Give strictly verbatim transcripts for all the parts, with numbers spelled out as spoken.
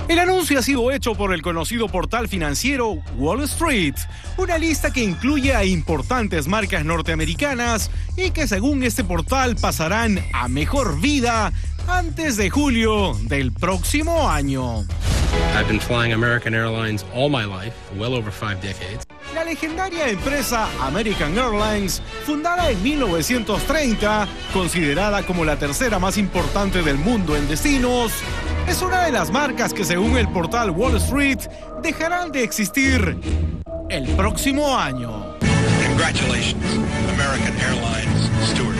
El anuncio ha sido hecho por el conocido portal financiero Wall Street, una lista que incluye a importantes marcas norteamericanas y que según este portal pasarán a mejor vida antes de julio del próximo año. I've been flying American Airlines all my life, well over five decades. La legendaria empresa American Airlines, fundada en mil novecientos treinta, considerada como la tercera más importante del mundo en destinos, es una de las marcas que según el portal Wall Street dejarán de existir el próximo año. Congratulations, American Airlines stewards.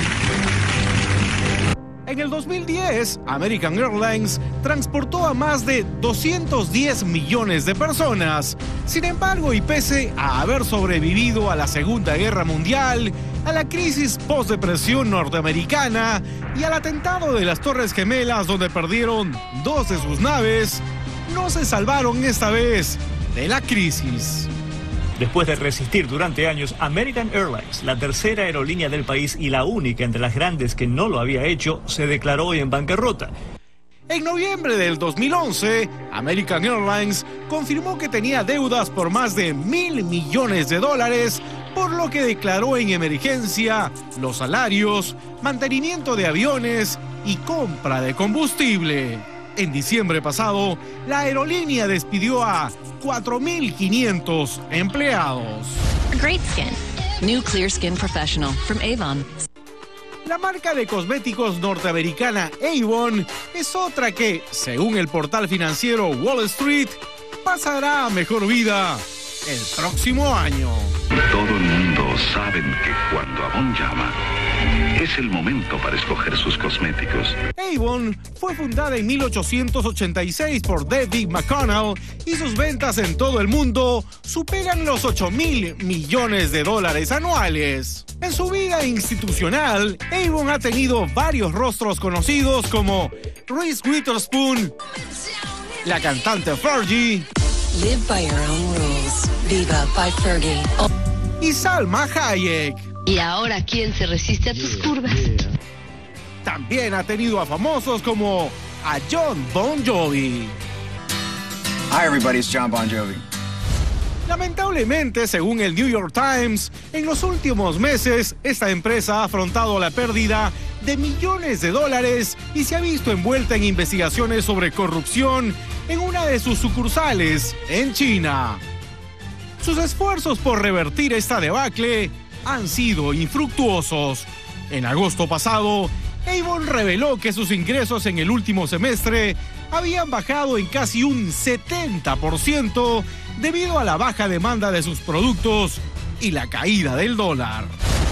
En el dos mil diez, American Airlines transportó a más de doscientos diez millones de personas. Sin embargo, y pese a haber sobrevivido a la Segunda Guerra Mundial, a la crisis post-depresión norteamericana y al atentado de las Torres Gemelas donde perdieron dos de sus naves, no se salvaron esta vez de la crisis. Después de resistir durante años, American Airlines, la tercera aerolínea del país y la única entre las grandes que no lo había hecho, se declaró hoy en bancarrota. En noviembre del dos mil once, American Airlines confirmó que tenía deudas por más de mil millones de dólares, por lo que declaró en emergencia los salarios, mantenimiento de aviones y compra de combustible. En diciembre pasado, la aerolínea despidió a cuatro mil quinientos empleados. Great skin. New Clear Skin Professional from Avon. La marca de cosméticos norteamericana Avon es otra que, según el portal financiero Wall Street, pasará a mejor vida el próximo año. Todo el mundo sabe que cuando Avon llama, es el momento para escoger sus cosméticos. Avon fue fundada en mil ochocientos ochenta y seis por David McConnell y sus ventas en todo el mundo superan los ocho mil millones de dólares anuales. En su vida institucional, Avon ha tenido varios rostros conocidos como Reese Witherspoon, la cantante Fergie, Live by your own rules. Viva by Fergie. y Salma Hayek. Y ahora, ¿quién se resiste a tus curvas? También ha tenido a famosos como a John Bon Jovi. Hi everybody, it's John Bon Jovi. Lamentablemente, según el New York Times, en los últimos meses, esta empresa ha afrontado la pérdida de millones de dólares y se ha visto envuelta en investigaciones sobre corrupción en una de sus sucursales en China. Sus esfuerzos por revertir esta debacle han sido infructuosos. En agosto pasado, Avon reveló que sus ingresos en el último semestre habían bajado en casi un setenta por ciento debido a la baja demanda de sus productos y la caída del dólar.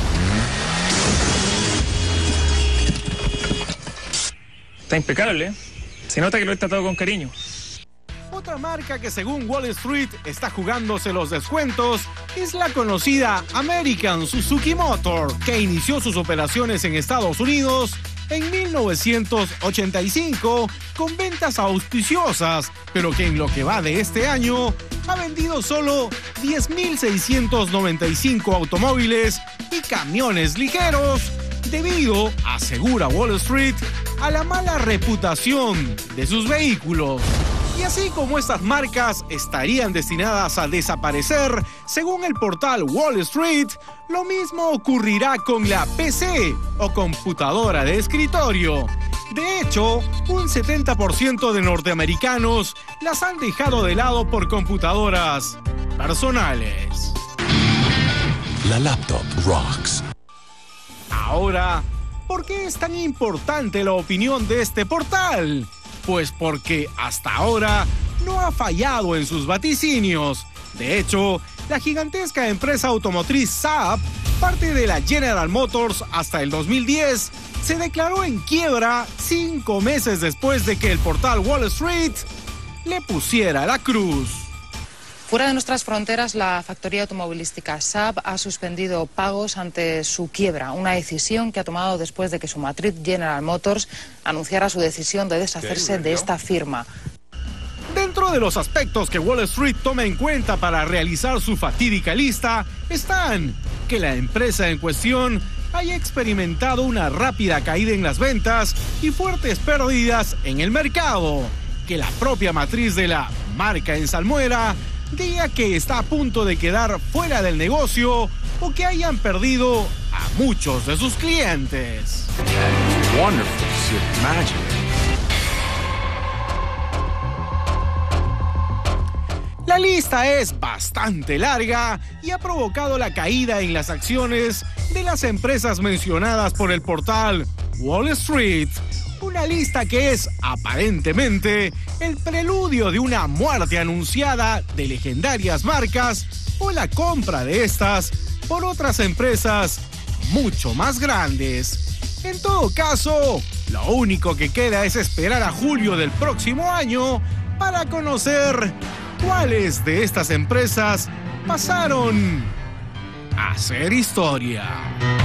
Está impecable, ¿eh? Se nota que lo he tratado con cariño. Otra marca que según Wall Street está jugándose los descuentos es la conocida American Suzuki Motor, que inició sus operaciones en Estados Unidos en mil novecientos ochenta y cinco con ventas auspiciosas, pero que en lo que va de este año ha vendido solo diez mil seiscientos noventa y cinco automóviles y camiones ligeros, debido, asegura Wall Street, a la mala reputación de sus vehículos. Y así como estas marcas estarían destinadas a desaparecer, según el portal Wall Street, lo mismo ocurrirá con la P C o computadora de escritorio. De hecho, un setenta por ciento de norteamericanos las han dejado de lado por computadoras personales. La laptop rocks. Ahora, ¿por qué es tan importante la opinión de este portal? Pues porque hasta ahora no ha fallado en sus vaticinios. De hecho, la gigantesca empresa automotriz Saab, parte de la General Motors hasta el dos mil diez, se declaró en quiebra cinco meses después de que el portal Wall Street le pusiera la cruz. Fuera de nuestras fronteras, la factoría automovilística Saab ha suspendido pagos ante su quiebra, una decisión que ha tomado después de que su matriz General Motors anunciara su decisión de deshacerse de esta firma. Dentro de los aspectos que Wall Street toma en cuenta para realizar su fatídica lista están que la empresa en cuestión haya experimentado una rápida caída en las ventas y fuertes pérdidas en el mercado, que la propia matriz de la marca en salmuera diga que está a punto de quedar fuera del negocio o que hayan perdido a muchos de sus clientes. La lista es bastante larga y ha provocado la caída en las acciones de las empresas mencionadas por el portal Wall Street. Una lista que es aparentemente el preludio de una muerte anunciada de legendarias marcas o la compra de estas por otras empresas mucho más grandes. En todo caso, lo único que queda es esperar a julio del próximo año para conocer cuáles de estas empresas pasaron a ser historia.